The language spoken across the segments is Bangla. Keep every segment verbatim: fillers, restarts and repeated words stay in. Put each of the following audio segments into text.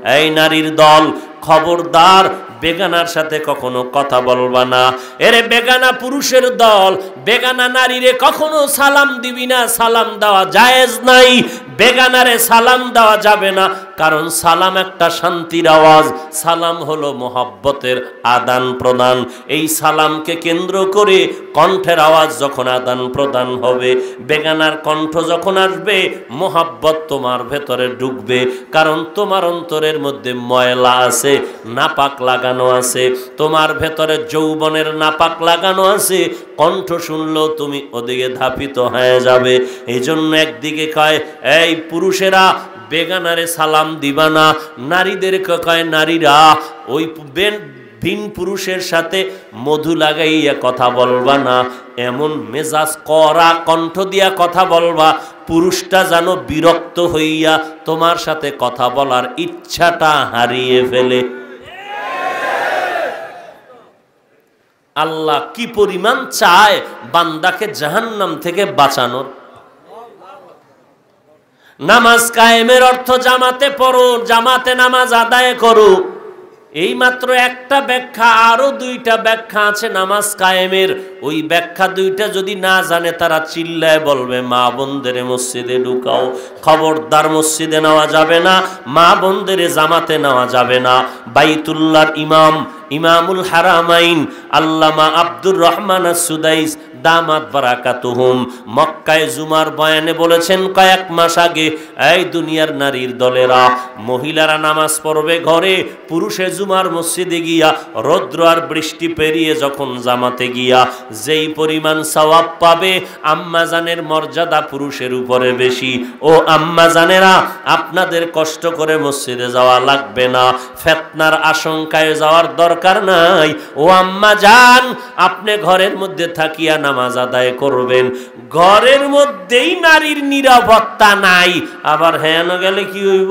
এই নারীর দল, খবরদার বেগানার সাথে কখনো কথা বলবা না। এরে বেগানা পুরুষের দল, বেগানা নারীরে কখনো সালাম দিবি না, সালাম দেওয়া জায়েজ নাই। বেগানারে সালাম দেওয়া যাবে না, কারণ সালাম একটা শান্তির আওয়াজ, সালাম হলো মোহাব্বতের আদান প্রদান। এই সালামকে কেন্দ্র করে কণ্ঠের আওয়াজ যখন আদান প্রদান হবে, বেগানার কণ্ঠ যখন আসবে, মোহাব্বত তোমার ভেতরে ঢুকবে, কারণ তোমার অন্তরের মধ্যে ময়লা আছে, নাপাক লাগানো আছে, তোমার ভেতরে যৌবনের নাপাক লাগানো আছে। কণ্ঠ শুনলেও তুমি ওদিকে ধাপিত হয়ে যাবে। এই জন্য একদিকে কয় এই পুরুষেরা বেগানারে সালাম দিবা না, নারীদেরকে কয় নারীরা ওই ভিন পুরুষের সাথে মধু লাগাইয়া কথা বলবা না, এমন মেজাজ কড়া কণ্ঠ দিয়া কথা বলবা পুরুষটা যেন বিরক্ত হইয়া তোমার সাথে কথা বলার ইচ্ছাটা হারিয়ে ফেলে। আল্লাহ কি পরিমাণ চায় বান্দাকে জাহান্নাম থেকে বাঁচানোর। নামাজ কায়েমের অর্থ জামাতে পড়ো, জামাতে নামাজ আদায় করো, এই মাত্র একটা ব্যাখ্যা, আরো দুইটা ব্যাখ্যা আছে নামাজ কায়েমের। ওই ব্যাখ্যা দুইটা যদি না জানে তারা চিল্লায় বলবে মা বোনদের মসজিদে ঢুকাও। খবরদার, মসজিদে নেওয়া যাবে না, মা বোনদের জামাতে নেওয়া যাবে না। বাইতুল্লাহর ইমাম, ইমামুল হারামাইন আল্লামা আব্দুর রহমান আস-সুদাইস দামাত বারাকাতুহুম মক্কায় জুমার বয়ানে বলেছেন কয়েক মাস আগে, এই দুনিয়ার নারীর দলেরা, মহিলারা নামাজ পড়বে ঘরে, পুরুষে জুমার মসজিদে গিয়া রৌদ্র আর বৃষ্টি পেরিয়ে যখন জামাতে গিয়া যেই পরিমাণ সওয়াব পাবে, আম্মাজানের মর্যাদা পুরুষের উপরে বেশি। ও আম্মাজানেরা, আপনাদের কষ্ট করে মসজিদে যাওয়া লাগবে না, ফিতনার আশঙ্কায় যাওয়ার দরকার নাই। ও আম্মাজান, আপনি ঘরের মধ্যে থাকিয়া নামাজ আদায় করবেন। ঘরের মধ্যেই নারীর নিরাপত্তা নাই, আবার হেন গেলে কি হইব?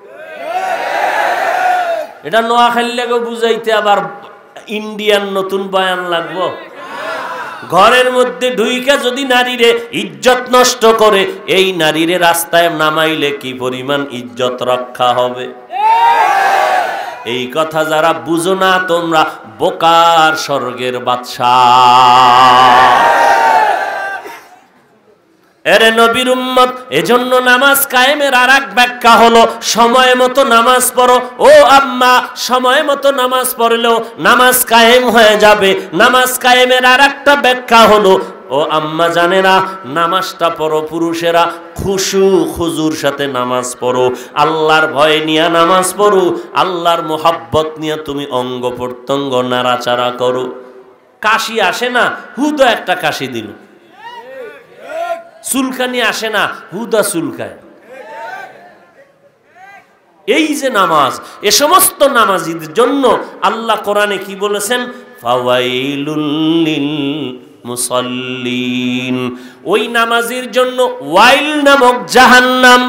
এটা নোয়াখালীকে বুঝাইতে আবার ইন্ডিয়ান নতুন বয়ান লাগবো? ঘরের মধ্যে ঢুইকা যদি নারীরে ইজ্জত নষ্ট করে, এই নারীরে রাস্তায় নামাইলে কি পরিমাণ ইজ্জত রক্ষা হবে? এই কথা যারা বুঝো না তোমরা বোকার স্বর্গের বাদশা। এরে নবীর উম্মত, এজন্য নামাজ কায়েমের আর এক ব্যাখ্যা হলো সময় মতো নামাজ পড়ো। ও আম্মা, সময় মতো নামাজ পড়লেও নামাজ কায়েম হয়ে যাবে। নামাজ কায়েমের আর একটা ব্যাখ্যা হলো, ও আম্মা জানেরা, নামাজটা পড়ো পুরুষেরা খুশু খুজুর সাথে নামাজ পড়ো, আল্লাহর ভয় নিয়ে নামাজ পড়ো, আল্লাহর মোহাব্বত নিয়ে তুমি অঙ্গ প্রত্যঙ্গ নাড়াচাড়া করো। কাশি আসে না, হুদা একটা কাশি দিল। চুলকানি আসে না, হুদা চুলকায়। এই যে নামাজ, এ সমস্ত নামাজীদের জন্য আল্লাহ কোরআনে কি বলেছেন? ফাওয়াইলুল লিল মুসাল্লিন। ওই নামাজীর জন্য ওয়াইল নামক জাহান্নাম,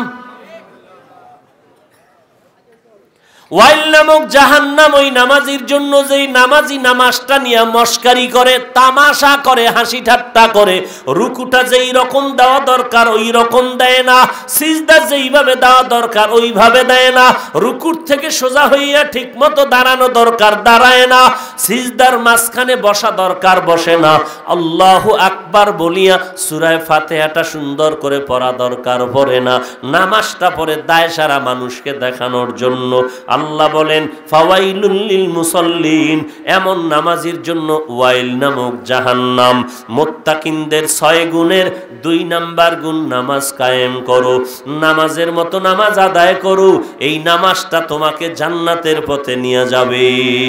ওয়াইল নামক জাহান্নাম ওই নামাজির জন্য, যেই নামাজি নামাজটা নিয়ে মস্কারি করে, তামাশা করে, হাসি ঠাট্টা করে, রুকুটা যেই রকম দেওয়া দরকার ওই রকম দেয় না, সিজদা যেইভাবে দেওয়া দরকার ওইভাবে দেয় না, রুকুর থেকে সোজা হইয়া ঠিক মতো দাঁড়ানো দরকার দাঁড়ায় না, সিজদার মাঝখানে বসা দরকার বসে না, আল্লাহু আকবার বলিয়া সূরা ফাতিহাটা সুন্দর করে পড়া দরকার পড়ে না। নামাজটা পড়ে দায় সারা মানুষকে দেখানোর জন্য। আল্লাহ বলেন ফাওয়াইলুল লিল মুসাল্লিন, এমন নামাজির জন্য ওয়াইল নামক জাহান্নাম। মুত্তাকিনদের ছয় গুণের দুই নাম্বার গুণ নামাজ কায়েম করো, নামাজের মতো নামাজ আদায় করো, এই নামাজটা তোমাকে জান্নাতের পথে নিয়ে যাবে।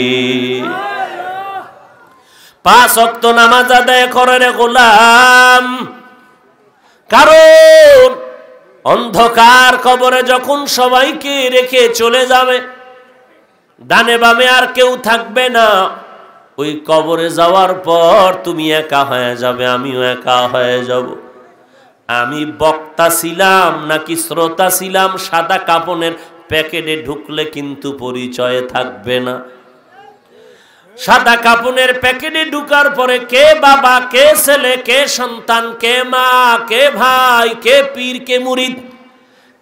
পাঁচ ওয়াক্ত নামাজ আদায় করে রে গোলাম, কারণ অন্ধকার কবরে যখন সবাইকে রেখে চলে যাবে, ডানে বামে আর কেউ থাকবে না, ওই কবরে যাওয়ার পর তুমি একা হয়ে যাবে, আমিও একা হয়ে যাব। আমি বক্তা ছিলাম নাকি শ্রোতা ছিলাম, সাদা কাপনের প্যাকেটে ঢুকলে কিন্তু পরিচয় থাকবে না। সাদা কাপনের প্যাকেটে ঢুকার পরে কে বাবা, কে ছেলে, কে সন্তান, কে মা, কে ভাই, কে পীর, কে মুরিদ,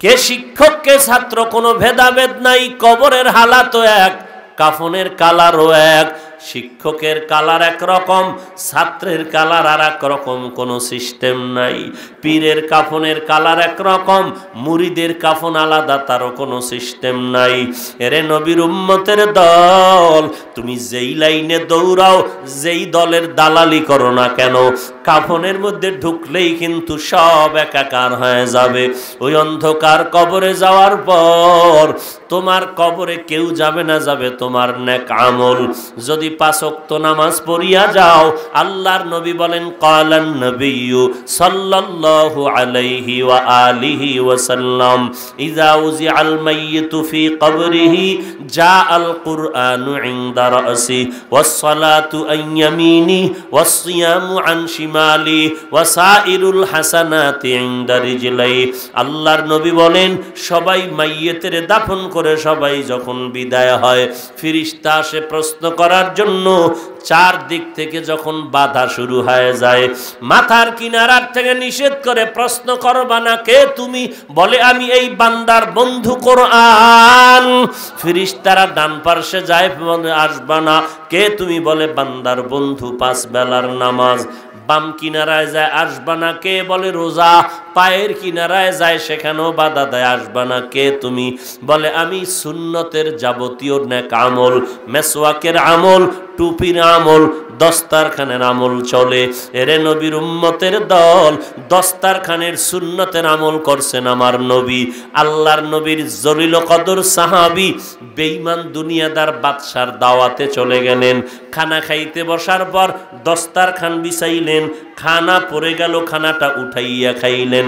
কে শিক্ষক কে ছাত্র কোনো ভেদাভেদ নাই, কবরের হালাতও এক, কাফনের কালারও এক। শিক্ষকের কালার একরকম, ছাত্রের কালার আর এক রকম, কোনো সিস্টেম নাই। পীরের কাফনের কালার একরকম, মুরিদের কাফন আলাদা, তারও কোনো সিস্টেম নাই। এরে নবীর উম্মতের দল, তুমি যেই লাইনে দৌড়াও, যেই দলের দালালি করো না কেন, কাফনের মধ্যে ঢুকলেই কিন্তু সব একাকার হয়ে যাবে। ওই অন্ধকার কবরে যাওয়ার পর তোমার কবরে কেউ যাবে না, যাবে তোমার নেক আমল। যদি পাঁচ ওয়াক্ত নামাজ পড়িয়া যাও, আল্লাহর নবী বলেন ক্বালান নবিয়্যু সাল্লাল্লাহু আলাইহি ওয়া আলিহি ওয়া সাল্লাম ইযা উযিআল মাইয়িতু ফি কবরিহি জাআল কুরআনু ইনদা রাসি ওয়াস সালাতু আন ইয়ামিনি ওয়াস সিয়ামু আন শিমালি ওয়া সাইরুল হাসানাতি ইনদা রিজলাই। আল্লাহর নবী বলেন সবাই মাইয়িতের দাফন করে সবাই যখন বিদায় হয়, ফেরেশতা আসে প্রশ্ন করার জন্য। চার দিক থেকে যখন বাধা শুরু হয়ে যায়, মাথার কিনারার থেকে নিষেধ করে, প্রশ্ন করবা না কে তুমি, বলে আমি এই বান্দার বন্ধু কোরআন। ফেরেশতারা ডান পার্শ্বে যায়, আসবা না কে তুমি, বলে বান্দার বন্ধু পাঁচ বেলার নামাজ। বাম কিনারায় যায়, আসবা না কে, বলে রোজা। পায়ের কিনারায় যায়, সেখানেও বাধা দেয়, আসবা না কে তুমি, বলে আমি সুন্নতের যাবতীয় নেক আমল, মেসওয়াকের আমল, টুপির আমল, দস্তারখানের আমল চলে। এরে নবীর উম্মতের দল, দস্তারখানের সুন্নতের আমল করছেন আমার নবী। আল্লাহর নবীর জলিল কদর সাহাবী বেঈমান দুনিয়াদার বাদশার দাওয়াতে চলে গেলেন। খানা খাইতে বসার পর দস্তারখান বিছাইলেন, খানা পড়ে গেল, খানাটা উঠাইয়া খাইলেন।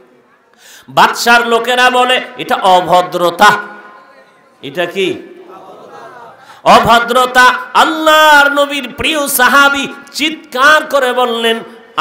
বাদশার লোকেরা বলে এটা অভদ্রতা। এটা কি অভদ্রতা? আল্লাহর নবীর প্রিয় সাহাবী চিৎকার করে বললেন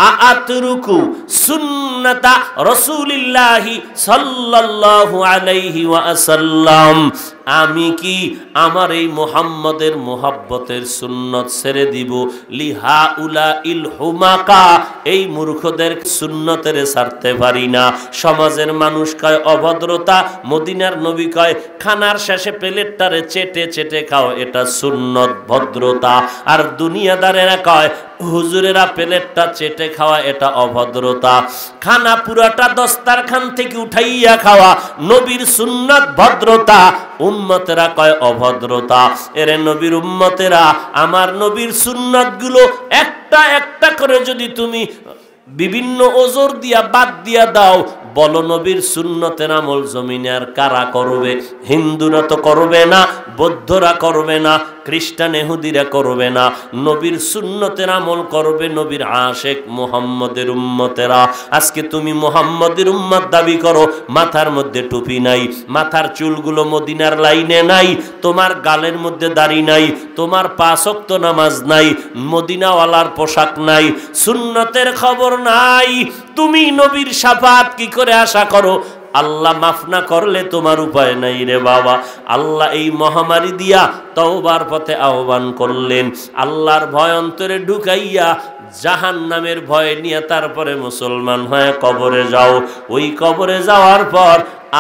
আআতরুকু সুন্নাতা রাসূলিল্লাহি সাল্লাল্লাহু আলাইহি ওয়াসাল্লাম, আমি কি আমার এই মুহাম্মদের মোহাব্বতের সুন্নত ছেড়ে দিব? লিহা উলা ইল হুমাকা, এই মূর্খদের সুন্নতের ছাড়তে পারি না। সমাজের মানুষ কয় অভদ্রতা, মদিনার নবী কয় খানার শেষে প্লেটটারে চেটে চেটে খাও, এটা সুন্নত ভদ্রতা। আর দুনিয়াদারেরা কয় হুজুরেরা প্লেটটা চেটে খাওয়া এটা অভদ্রতা। খানা পুরাটা দস্তারখান থেকে উঠাইয়া খাওয়া নবীর সুন্নাত ভদ্রতা, উম্মতেরা কয় অভদ্রতা। এরে নবীর উম্মতেরা, আমার নবীর সুন্নাত গুলো একটা একটা করে যদি তুমি বিভিন্ন ওজোর দিয়া বাদ দিয়া দাও, বলো নবীর সুন্নতের আমল জমিনে আর কারা করবে? হিন্দুরা তো করবে না, বৌদ্ধরা করবে না, খ্রিস্টান ইহুদিরা করবে না। নবীর সুন্নতের আমল করবে নবীর আশেক মুহাম্মদের উম্মতেরা। আজকে তুমি মুহাম্মদের উম্মত দাবি করো, মাথার মধ্যে টুপি নাই, মাথার চুলগুলো মদিনার লাইনে নাই, তোমার গালের মধ্যে দাড়ি নাই, তোমার পাঁচ ওয়াক্ত নামাজ নাই, মদিনাওয়ালার পোশাক নাই, সুন্নতের খবর নাই, তুমি নবীর শাফাত কি করে আশা করো? আল্লাহ মাফ না করলে তোমার উপায় নাই রে বাবা। আল্লাহ এই মহামারী দিয়া তওবার পথে আহ্বান করলেন। আল্লাহর ভয় অন্তরে ঢুকাইয়া জাহান্নামের ভয় নিয়ে তারপরে মুসলমান হয়ে কবরে যাও। ওই কবরে যাওয়ার পর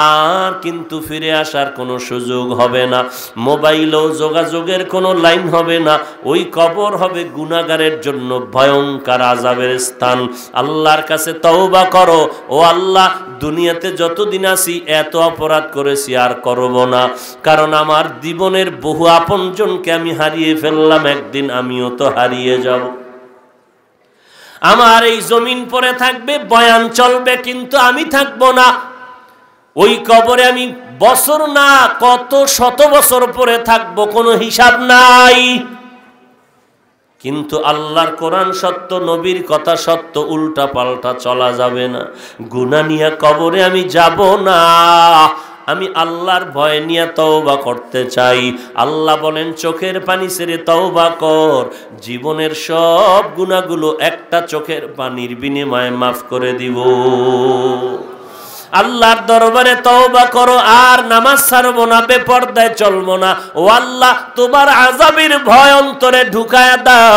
আর কিন্তু ফিরে আসার কোনো সুযোগ হবে না, মোবাইলও যোগাযোগের কোনো লাইন হবে না। ওই কবর হবে গুনাহগারের জন্য ভয়ঙ্কর আযাবের স্থান। আল্লাহর কাছে তওবা করো, ও আল্লাহ দুনিয়াতে যতদিন আছি এত অপরাধ করেছি আর করব না, কারণ আমার জীবনের বহু আপনজনকে আমি হারিয়ে ফেললাম, একদিন আমিও তো হারিয়ে যাব। আমার এই জমিন পড়ে থাকবে, বয়ান চলবে, কিন্তু আমি থাকবো না। ওই কবরে আমি বছর না কত শত বছর পরে থাকবো, কোনো হিসাব নাই। কিন্তু আল্লাহর কোরআন সত্য, নবীর কথা সত্য, উল্টা পাল্টা চলা যাবে না। গুনাহ নিয়ে কবরে আমি যাব না, আমি আল্লাহর ভয় নিয়ে তওবা করতে চাই। আল্লাহ বলেন চোখের পানি ছেড়ে তওবা কর, জীবনের সব গুনাহগুলো একটা চোখের পানির বিনিময়ে মাফ করে দিব। আল্লাহর দরবারে তওবা করো, আর নামাজ ছাড়বো না, বেপরদায় চলবো না। ও আল্লাহ, তোমার আযাবের ভয় অন্তরে ঢুকায়া দাও,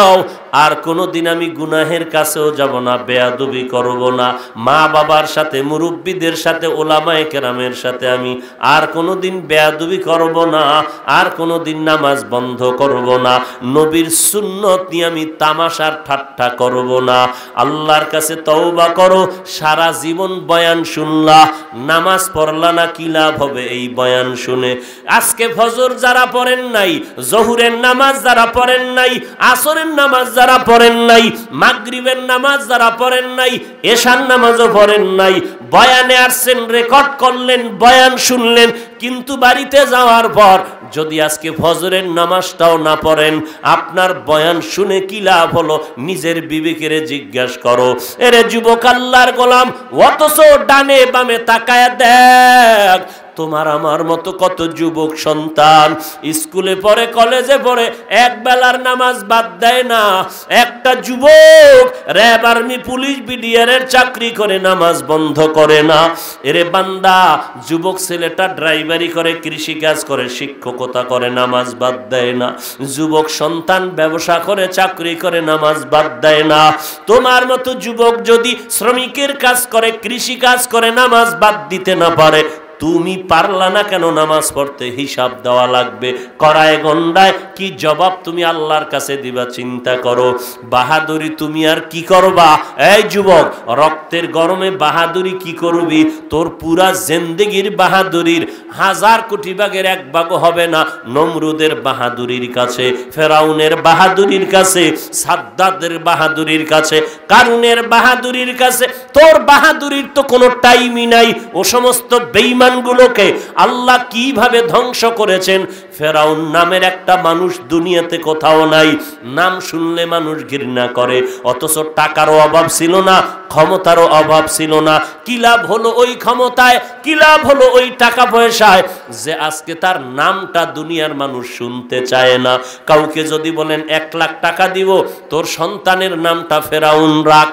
আর কোনোদিন আমি গুনাহের কাছেও যাব না, বেয়াদবি করব না, মা বাবার সাথে, মুরব্বীদের সাথে, ওলামায়ে কেরামের সাথে আমি আর কোনোদিন বেয়াদবি করব না, আর কোনোদিন নামাজ বন্ধ করব না, নবীর সুন্নত নিয়ে আমি তামাশার ঠাট্টা করব না। আল্লাহর কাছে তওবা করো, সারা জীবন বয়ান শুনলা, নামাজ পড়লা না, কি লাভ হবে এই বয়ান শুনে? আজকে ফজর যারা পড়েন নাই, জহুরের নামাজ যারা পড়েন নাই, আসরের নামাজ যারা পড়েন নাই, মাগরিবের নামাজ যারা পড়েন নাই, এশার নামাজও পড়েন নাই, বয়ানে আসছেন, রেকর্ড করলেন, বয়ান শুনলেন, কিন্তু বাড়িতে যাওয়ার পর যদি আজকে ফজরের নামাজটাও না পড়েন, আপনার বয়ান শুনে কি লাভ হলো? নিজের বিবেকের জিজ্ঞাসা করো। এরে যুবক, আল্লাহর গোলাম, অথচ ডানে বামে তাকায় দেখ, তোমার আমার মতো কত যুবক সন্তান স্কুলে পড়ে, কলেজে পড়ে, এক বেলার নামাজ বাদ দেয় না। একটা যুবক র্যাব, আর্মি, পুলিশ, বিডিআরের চাকরি করে, নামাজ বন্ধ করে না। এরে বান্দা, যুবক ছেলেটা ড্রাইভারি করে, কৃষিকাজ করে, শিক্ষকতা করে, নামাজ বাদ দেয় না। যুবক সন্তান ব্যবসা করে, চাকরি করে, নামাজ বাদ দেয় না। তোমার মতো যুবক যদি শ্রমিকের কাজ করে, কৃষিকাজ করে, নামাজ বাদ দিতে না পারে, তুমি পারলা না কেন নামাজ পড়তে? হিসাব দেওয়া লাগবে। করায় গন্ডায় কি জবাব তুমি আল্লাহর কাছে দিবা? চিন্তা করো। বাহাদুরি তুমি আর কি করবা? এই যুবক, রক্তের গরমে বাহাদুরি কি করবি? তোর পুরা জিন্দেগির বাহাদুরির হাজার কোটি ভাগের এক ভাগও হবে না নমরুদের বাহাদুরির কাছে, ফেরাউনের বাহাদুরির কাছে, সাদ্দাদের বাহাদুরির কাছে, কারুনের বাহাদুরির কাছে। তোর বাহাদুরির তো কোনো টাইমই নাই। ও সমস্ত বেঈমান গুলোকে আল্লাহ কিভাবে ধ্বংস করেছেন। ফেরাউন নামের একটা মানুষ দুনিয়াতে কোথাও নাই, নাম শুনলে মানুষ ঘৃণা করে। অথচ টাকারও অভাব ছিল না, ক্ষমতারও অভাব ছিল না। কি লাভ হলো ওই ক্ষমতায়, কি লাভ হলো ওই টাকা পয়সায়, যে আজকে তার নামটা দুনিয়ার মানুষ শুনতে চায় না। কাউকে যদি বলেন এক লাখ টাকা দিব, তোর সন্তানের নামটা ফেরাউন রাখ,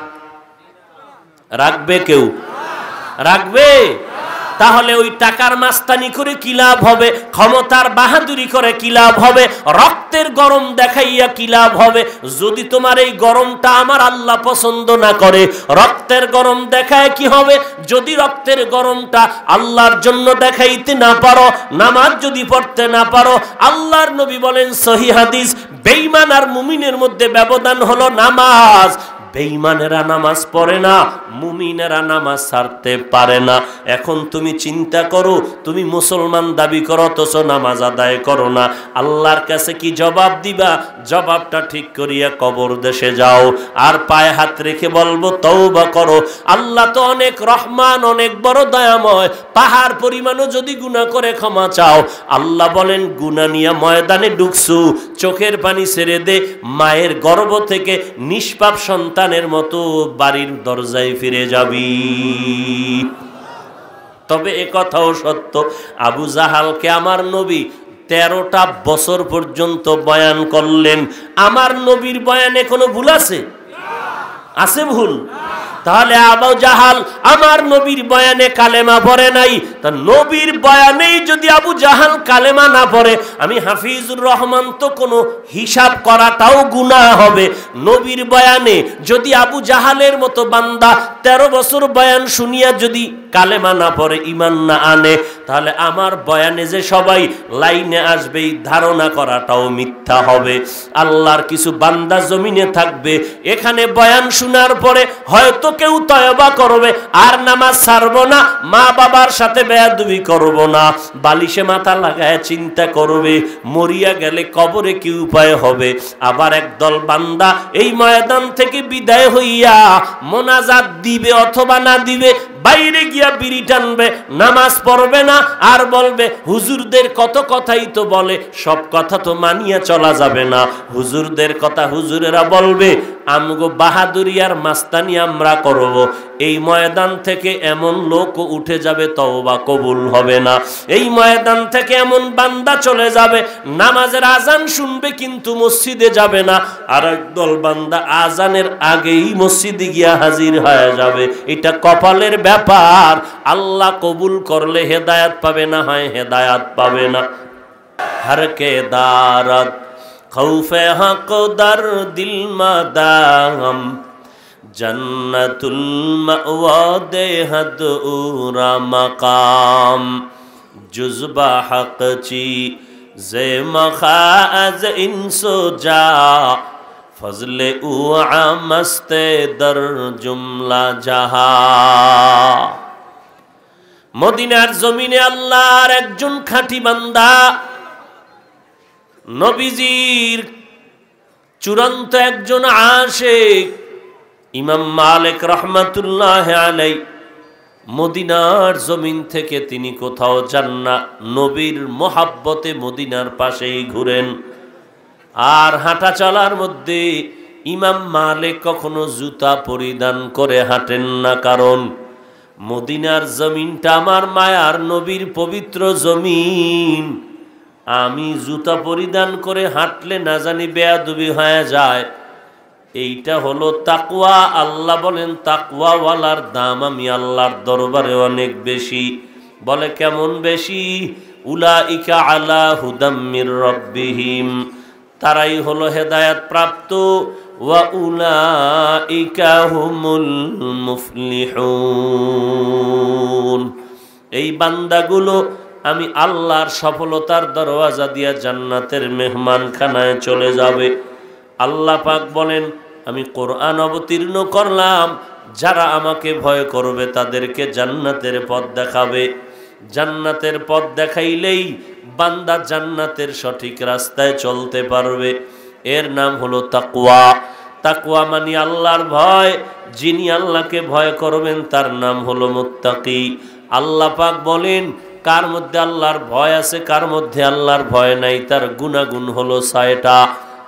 রাখবে কেউ? রাখবে? তাহলে ওই টাকার মাস্তানি করে কি লাভ হবে? ক্ষমতার বাহাদুরি করে কি লাভ হবে? রক্তের গরম দেখাইয়া কি লাভ হবে? যদি তোমার এই গরমটা আমার আল্লাহ পছন্দ না করে, রক্তের গরম দেখায় কি হবে? যদি রক্তের গরমটা আল্লাহর জন্য দেখাইতে না পারো, নামাজ যদি পড়তে না পারো, আল্লাহর নবী বলেন সহিহ হাদিস, বেঈমান আর মুমিনের মধ্যে ব্যবধান হলো নামাজ। বেঈমানেরা নামাজ পড়ে না, মুমিনেরা নামাজ ছাড়তে পারে না। এখন তুমি চিন্তা করো, তুমি মুসলমান দাবি করো, অথচ নামাজ আদায় করো না, আল্লাহর কাছে কি জবাব দিবা? জবাবটা ঠিক করিয়া কবর দেশে যাও, আর পায়ে হাত রেখে বলবো তওবা করো। আল্লাহ তো অনেক রহমান, অনেক বড় দয়াময়, পাহাড় পরিমাণও যদি গুনাহ করে ক্ষমা চাও, আল্লাহ বলেন গুনাহ নিয়ে ময়দানে ঢুকছু, চোখের পানি ছেড়ে দে, মায়ের গর্ভ থেকে নিষ্পাপ সন্তানের মতো বাড়ির দরজায় ফিরে যাবি। তবে এ কথাও সত্য, আবু জাহালকে আমার নবী তেরোটা বছর পর্যন্ত বয়ান করলেন। আমার নবীর বয়ানে কোনো ভুল আছে? আছে ভুল? তাহলে আবু জাহাল আমার নবীর বয়ানে কালেমা পড়ে নাই। তা নবীর বয়ানেই যদি আবু জাহাল কালেমা না পড়ে, আমি হাফিজুর রহমান তো কোনো হিসাব করাটাও গুনাহ হবে। নবীর বয়ানে যদি আবু জাহালের মতো বান্দা তেরো বছর বয়ান শুনিয়া যদি কালেমা না পড়ে, ইমান না আনে, তাহলে আমার বয়ানে যে সবাই লাইনে আসবে এই ধারণা করাটাও মিথ্যা হবে। আল্লাহর কিছু বান্দা জমিনে থাকবে, এখানে বয়ান শোনার পরে হয়তো কেউ তওবা করবে, আর নামাজ ছাড়বো না, মা বাবার সাথে বেয়াদবি করবো না, বালিশে মাথা লাগায় চিন্তা করবে মরিয়া গেলে কবরে কি উপায় হবে। আবার একদল বান্দা এই ময়দান থেকে বিদায় হইয়া মোনাজাত দিবে অথবা না দিবে, বাইরে গিয়া বিড়ি টানবে, নামাজ পড়বে না, আর বলবে হুজুরদের কত কথাই তো বলে, সব কথা তো মানিয়া চলা যাবে না। হুজুরদের কথা হুজুরেরা বলবে, আমগো বাহাদুরি আর মাস্তানি আমরা করব। এই ময়দান থেকে এমন লোক উঠে যাবে, তওবা কবুল হবে না। এই ময়দান থেকে এমন বান্দা চলে যাবে, নামাজের আজান শুনবে কিন্তু মসজিদে যাবে না, আর একদল বান্দা আজানের আগেই মসজিদে গিয়া হাজির হয়ে যাবে। এটা কপালের ব্যাপার। আল্লাহ কবুল করলে হেদায়াত পাবে, না হয় হেদায়াত পাবে না। হর কে দারত खौफे हक दर दिल मदाम जन्नतुल मअवा देहद उरा मकाम जुज़बा हक ची जे मखाज इंसो जा फजले उआ मस्ते दर जुमला जहा। मदिनार जमीने आल्लाहर एकजन खाঁটি बान्दा नबीजीर चूड़ान्त एकजन आशिक इमाम मालिक रहमतुल्लाह आलैहि मदिनार जमीन थेके तिनी कोथाओ जान ना, नबीर मोहब्बते मदिनार पाशेई घुरेन। आर हाঁটা चलार मध्य इमाम मालिक कखनो जूता परिधान करे हाঁटेन ना, कारण मदिनार जमीनटा आमार मायार नबीर पवित्र जमीन। आमी जूता परिधान करे हाঁटले ना जानी बेयादबी हয়ে যায়। এইটা হলো তাকওয়া। আল্লাহ বলেন তাকওয়াওয়ালার দাম আমি আল্লাহর দরবারে অনেক বেশি। বলে কেমন বেশি? উলাইকা আলা হুদাম মির রাব্বিহিম, তারাই হলো হেদায়েত প্রাপ্ত। ওয়া উলাইকা হুমুল মুফলিহুন, এই বান্দাগুলো আমি আল্লাহর সফলতার দরওয়াজা দিয়া জান্নাতের মেহমানখানায় চলে যাবে। আল্লাহ পাক বলেন আমি কোরআন অবতীর্ণ করলাম, যারা আমাকে ভয় করবে তাদেরকে জান্নাতের পথ দেখাবে। জান্নাতের পথ দেখাইলেই বান্দা জান্নাতের সঠিক রাস্তায় চলতে পারবে। এর নাম হলো তাকওয়া। তাকওয়া মানে আল্লাহর ভয়। যিনি আল্লাহকে ভয় করবেন তার নাম হলো মুত্তাকি। আল্লাহ পাক বলেন কার মধ্যে আল্লাহর ভয় আছে, কার মধ্যে আল্লাহর ভয় নাই, তার গুণাগুণ হলো ছয়টা।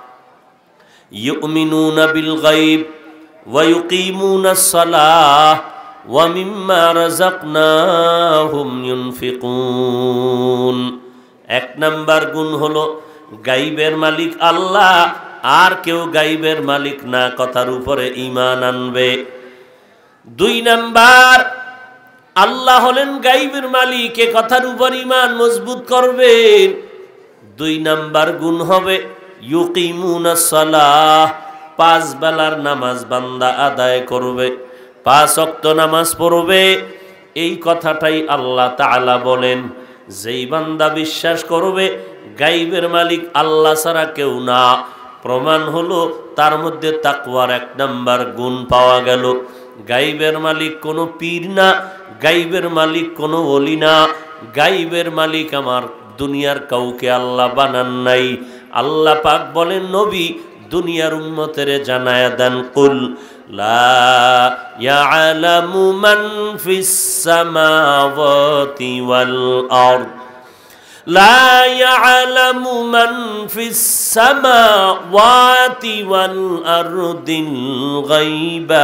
ইউমিনুনা বিল গায়ব ওয়া ইউকিমুনাস সালাহ ওয়া মিম্মা রাযাকনাহুম ইউনফিকুন। এক নাম্বার গুণ হলো গায়বের মালিক আল্লাহ, আর কেউ গায়বের মালিক না, কথার উপরে ঈমান আনবে। দুই নাম্বার আল্লাহ হলেন গায়বের মালিক, এ কথার উপর ঈমান মজবুত করবেন। দুই নাম্বার গুণ হবে ইউকিমুনাস সালাহ, পাঁচ বেলার নামাজ বান্দা আদায় করবে, পাঁচ ওয়াক্ত নামাজ পড়বে। এই কথাটাই আল্লাহ তাআলা বলেন যেই বান্দা বিশ্বাস করবে গায়বের মালিক আল্লাহ ছাড়া কেউ না, প্রমাণ হলো তার মধ্যে তাকওয়ার এক নাম্বার গুণ পাওয়া গেল। গায়বের মালিক কোনো পীর না, গায়বের মালিক কোনো ওলি না, গায়বের মালিক আমার দুনিয়ার কাউকে আল্লাহ বানান নাই। আল্লাহ পাক বলেন নবী দুনিয়ার উম্মতেরে জানায়া দেন, কুল লা ইয়ালামু মান ফিস সামাওয়াতি ওয়াল আরদ লা ইয়ালামু মান ফিস সামাওয়াতি ওয়াল আরদিল গায়বা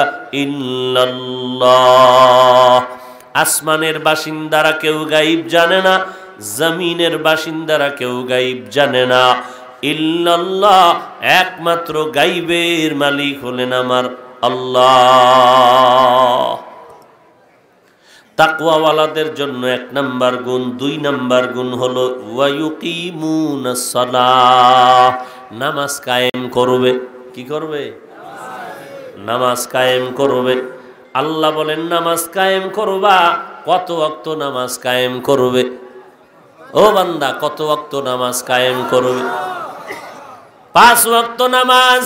ইল্লাল্লাহ। আসমানের বাসিন্দারা কেউ গায়ব জানে না, জমিনের বাসিন্দারা কেউ গায়ব জানে না। ইল্লাল্লাহ, একমাত্র গায়বের মালিক হলেন আমার আল্লাহ। তাকওয়াওয়ালাদের জন্য এক নাম্বার গুণ। দুই নাম্বার গুণ হলো ওয়া ইউকিমুনাস সালাহ, নামাজ কায়েম করবে। কি করবে? নামাজ কায়েম করবে। আল্লাহ বলেন নামাজ কায়েম করবা। কত ওয়াক্ত নামাজ কায়েম করবে? ও বান্দা কত ওয়াক্ত নামাজ কায়েম করবে? পাঁচ ওয়াক্ত নামাজ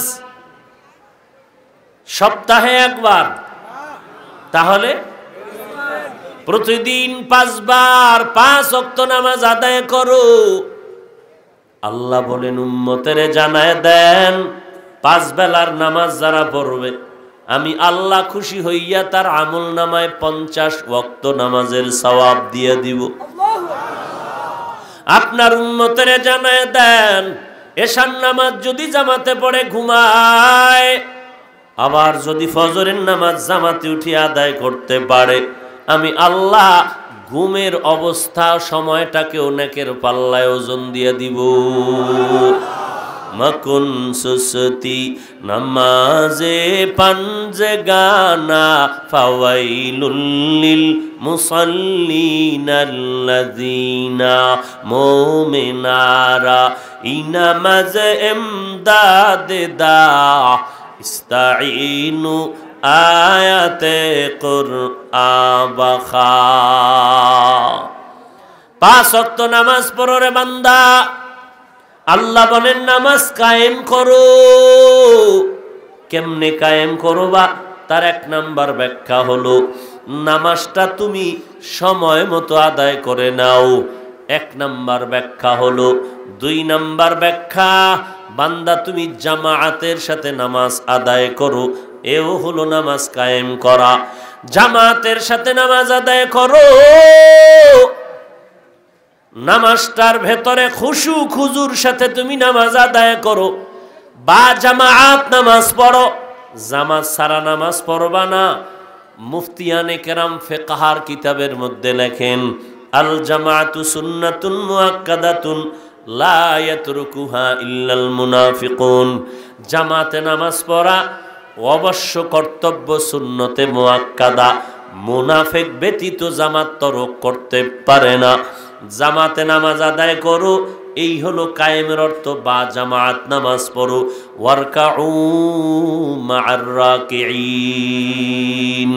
সপ্তাহে একবার, তাহলে প্রতিদিন পাঁচবার পাঁচ ওয়াক্ত নামাজ আদায় করো। আল্লাহ বলেন উম্মতেরে জানায় দেন পাঁচ বেলার নামাজ যারা পড়বে আমি আল্লাহ খুশি হইয়া তার আমল নামায় পঞ্চাশ ওয়াক্ত নামাজের সওয়াব দিয়ে দিব। আপনার উম্মতেরে জানায় দেন এশার নামাজ যদি জামাতে পড়ে ঘুমায়, আবার যদি ফজরের নামাজ জামাতে উঠে আদায় করতে পারে, আমি আল্লাহ ঘুমের অবস্থা সময়টাকে নেকের পাল্লায় ওজন দিয়ে দিব। मकुन सुस्ती नमाजे पंजे गाना फवैलुल लिल मुसल्लीन अल्लज़ीना मोमिनारा इनमज इमदाद दा इस्ताईनु आयते कुरआन बखा। पांच वक्त नामाज पढ़ो रे बांदा, আল্লাহ বলেন নামাজ কায়েম করো। কেমনে কায়েম করো বা তার এক নাম্বার ব্যাখ্যা হলো নামাজটা তুমি সময় মতো আদায় করে নাও, এক নাম্বার ব্যাখ্যা হলো। দুই নাম্বার ব্যাখ্যা বান্দা তুমি জামায়াতের সাথে নামাজ আদায় করো, এও হলো নামাজ কায়েম করা। জামায়াতের সাথে নামাজ আদায় করো, নামাজটার ভেতরে খুশু খুজুর সাথে তুমি নামাজ আদায় করো, বা জামাআত নামাজ পড়ো। জামাত সারা নামাজ পড়বা না। মুফতিয়ানে কেরাম ফিকহার কিতাবের মধ্যে লেখেন আল জামাআতু সুন্নাতুন মুআক্কাদাতুন লা ইয়াতরুকুহা ইল্লাল মুনাফিকুন। জামাতে নামাজ পড়া অবশ্য কর্তব্য, সুন্নতে মুআক্কাদা। মুনাফিক ব্যতীত জামাত তরক করতে পারে না। জামাতে নামাজ আদায় করো, এই হলো কায়েমের অর্থ, বা জামাত নামাজ পড়ো। ওয়ারকাউ মা'আর রাকিঈন,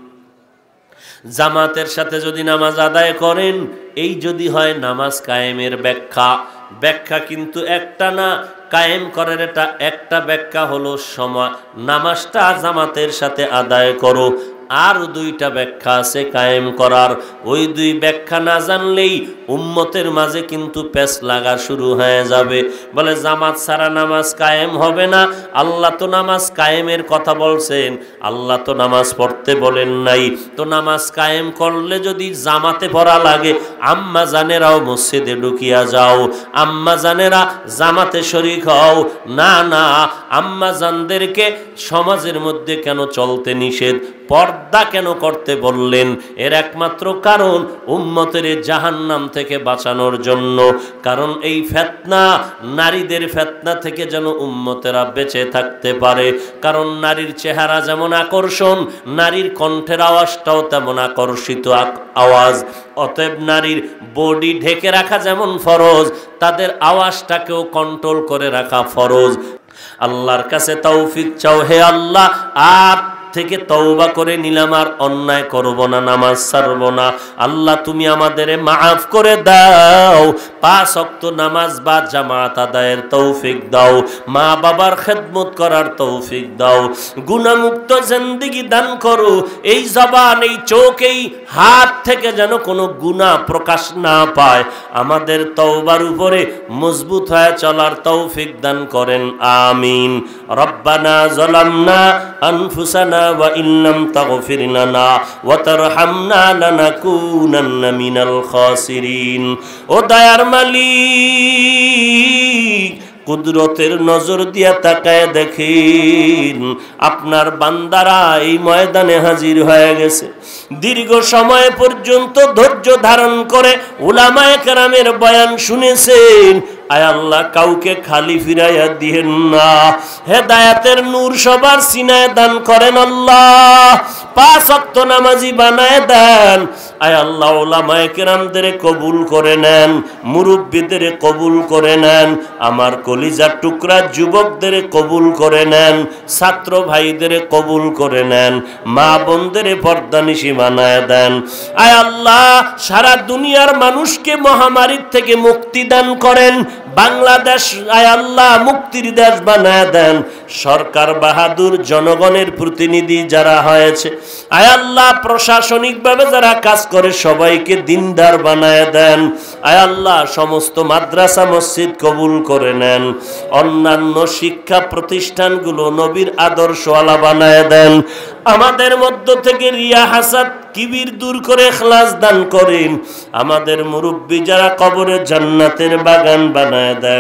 জামাতের সাথে যদি নামাজ আদায় করেন, এই যদি হয় নামাজ কায়েমের ব্যাখ্যা। ব্যাখ্যা কিন্তু একটা না, কায়েম করার এটা একটা ব্যাখ্যা হলো সময় নামাজটা জামাতের সাথে আদায় করো। আর দুইটা ব্যাখ্যা আছে কায়েম করার। ওই দুই ব্যাখ্যা না জানলেই উম্মতের মাঝে কিন্তু পেছ লাগা শুরু হয়ে যাবে। বলে জামাত ছাড়া নামাজ কায়েম হবে না। আল্লাহ তো নামাজ কায়েমের কথা বলছেন, আল্লাহ তো নামাজ পড়তে বলেন নাই। তো নামাজ কায়েম করলে যদি জামাতে পড়া লাগে, আম্মা জানেরাও মসজিদে ঢুকিয়া যাও, আম্মা জানেরা জামাতে শরীক হও। না না, আম্মা জানদেরকে সমাজের মধ্যে কেন চলতে নিষেধ, পর্দা কেন করতে বললেন? এর একমাত্র কারণ উম্মতের জাহান্নাম থেকে বাঁচানোর জন্য। কারণ এই ফিতনা, নারীদের ফিতনা থেকে যেন উম্মতেরা বেঁচে থাকতে পারে। কারণ নারীর চেহারা যেমন আকর্ষণ, নারীর কণ্ঠের আওয়াজটাও তেমন আকর্ষিত আওয়াজ। অতএব নারীর বডি ঢেকে রাখা যেমন ফরজ, তাদের আওয়াজটাকেও কন্ট্রোল করে রাখা ফরজ। আল্লাহর কাছে তৌফিক চাও, হে আল্লাহ আর থেকে তওবা করে নিলাম, আর অন্যায় করব না, নামাজ ছাড়ব না। আল্লাহ তুমি আমাদের মাফ করে দাও। পাঁচ ওয়াক্ত নামাজ বা জামাত আদায়ের তৌফিক দাও, মা বাবার খেদমত করার তৌফিক দাও, গুনাহমুক্ত জিন্দেগি দান করো। এই জবান, এই চোখ, এই হাত থেকে যেন কোনো গুনাহ প্রকাশ না পায়। আমাদের তওবার উপরে মজবুত হয়ে চলার তৌফিক দান করেন, আমিন। রব্বানা যালামনা আনফুসানা ওয়া ইল্লাম তাগফির লানা ওয়া তারহামনা লানাকুনান্না মিনাল খাসিরিন। ও দয়ার মালিক, কুদরতের নজর দিয়া তাকায় দেখেন, আপনার বান্দারা এই ময়দানে হাজির হয়ে গেছে। দীর্ঘ সময় পর্যন্ত ধৈর্য ধারণ করে উলামায়ে কেরামের বয়ান শুনেছেন। আয় আল্লাহ, কাউকে খালি ফিরাইয়া দিয়েন না। হেদায়েতের নূর সবার সিনায় দান করেন আল্লাহ। পাঁচ ওয়াক্ত নামাজি বানায় দেন। আয় আল্লাহ, উলামায়ে কেরামদের কবুল করে নেন, মুরব্বীদের কবুল করে নেন, আমার কলিজার টুকরা যুবকদের কবুল করে নেন, ছাত্র ভাইদের কবুল করে নেন, মা বোনদের পর্দানিশী বানায় দেন। আয় আল্লাহ, সারা দুনিয়ার মানুষকে মহামারীর থেকে মুক্তি দান করেন। বাংলাদেশ আয় আল্লাহ মুক্তির দেশ বানায় দেন। সরকার বাহাদুর, জনগণের প্রতিনিধি যারা হয়েছে, আয় আল্লাহ প্রশাসনিকভাবে যারা কাজ করে সবাইকে দিনদার বানায় দেন। আয় আল্লাহ সমস্ত মাদ্রাসা মসজিদ কবুল করে নেন। অন্যান্য শিক্ষা প্রতিষ্ঠানগুলো নবীর আদর্শওয়ালা বানায় দেন। আমাদের মধ্য থেকে রিয়া, হাসাদ, কিবির দূর করে ইখলাস দান করেন। আমাদের মুরব্বী যারা কবরে জান্নাতের বাগান বানায় দেন।